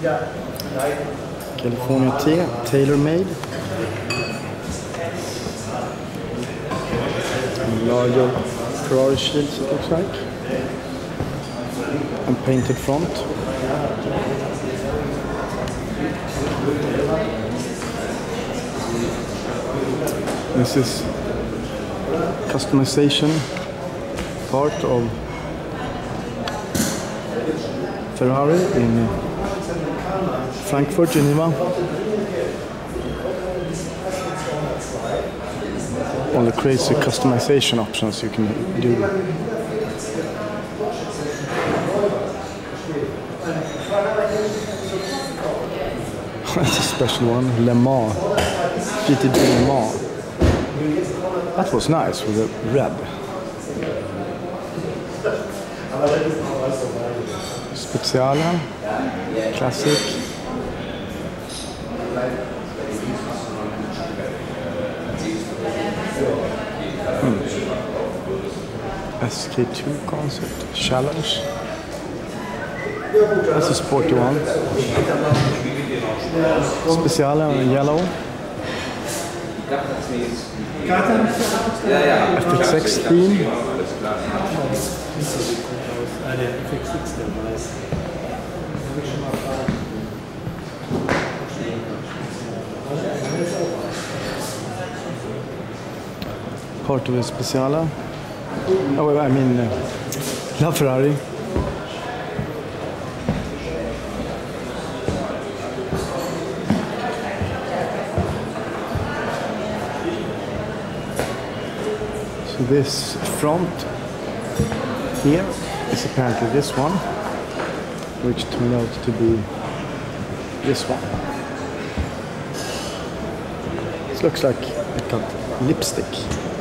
California Tailor made. Larger Ferrari shields, it looks like. And painted front. This is customization part of Ferrari in Frankfurt, Geneva. All the crazy customization options you can do. That's a special one, Le Mans, GTB Le Mans. That was nice with the red. S.p.A, classic. SK2 concept, challenge. That's a sporty one. S.p.A in yellow. FX16. Part of S.p.A. Oh, I mean, La Ferrari. So this front here is apparently this one, which turned out to be this one. It looks like it got lipstick.